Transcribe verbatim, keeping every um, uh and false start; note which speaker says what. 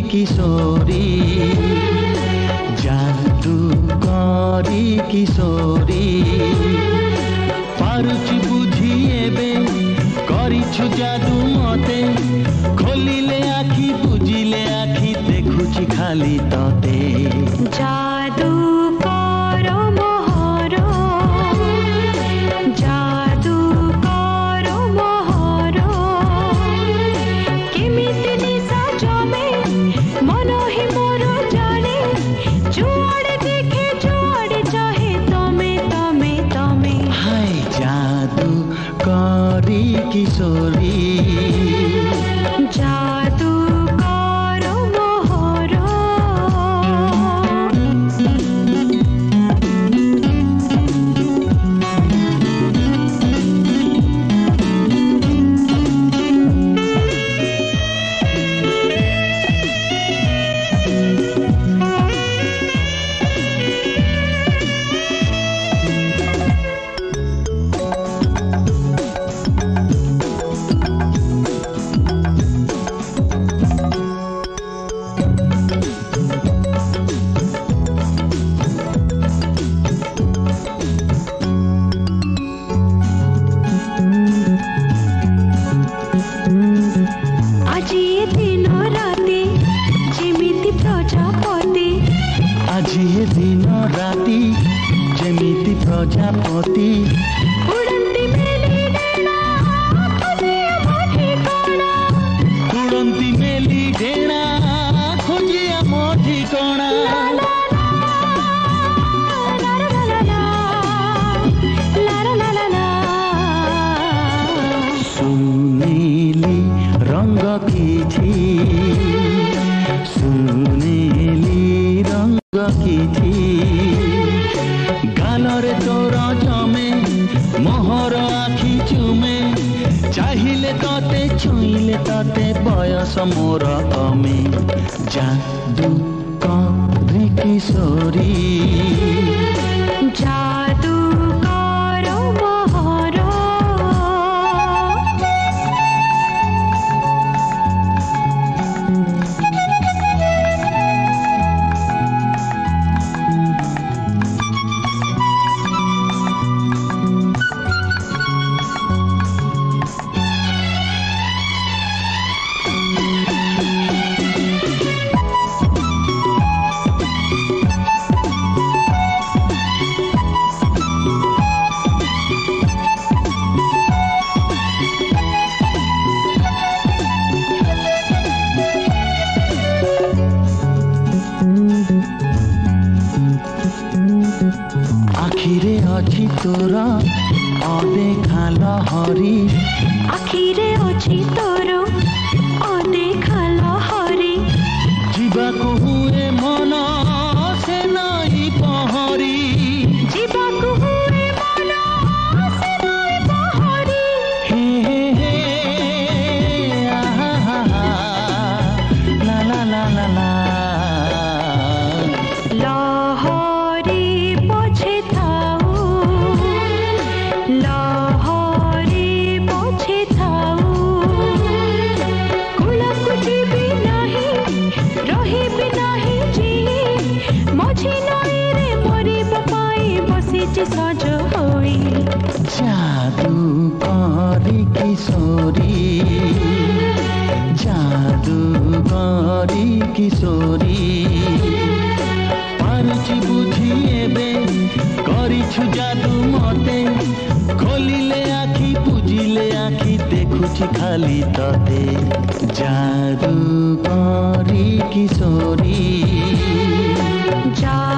Speaker 1: किशोरी जादूकरी किशोरी पारुची बुझी एबे करिछु जादू मते खोलिले आखी बुझिले आखी देखुची खाली तते
Speaker 2: जादू करो मोहरो जादू करो मोहरो केमिति निशा जमे मन ही मोर जाने जुआड़े देखे जुआड़े चाहे तमे तमे तमे
Speaker 1: हाय जादू करी किशोरी
Speaker 2: जादू करो मोहरो आज ये दिन राति जेमिति प्रजापति
Speaker 1: आज ये दिन राति जेमिति प्रजापति
Speaker 2: उड़ंती मेली डेना खोजिया मोठी कोना
Speaker 1: उड़ंती मेली डेना खोजिया मोठी कोना सुनेली रंग किछि सुनेली रंग किछि गालरे तोर जमे मोहर आखि चुमे चाहिले तते छुइले तते बयस मोर कमे जादू करी किशोरी
Speaker 2: जादू करो मोहरो
Speaker 1: आखिरे अछि तोर अदेखा लहरी
Speaker 2: आखिरे अछि तोर अदेखा लहरी
Speaker 1: जीवाको हुए मन से नहीं पहरी
Speaker 2: जीवाको हुए मन से नहीं पहरी
Speaker 1: हे हे हे आहा हा हा ला ला ला ला ला
Speaker 2: लहरी पछे थाऊ लहरी पछे थाऊ कुलकु जीवी नाही रहिबी नाही जी मझी नई रे मरिब पाई बसिछि सज होई
Speaker 1: जादू करी किशोरी जादू करी किशोरी पारुची बुझी एबे करिछु जादू मते खोलिले आखि बुझिले आखि देखुछि खाली तते जादू करी किशोरी
Speaker 2: जा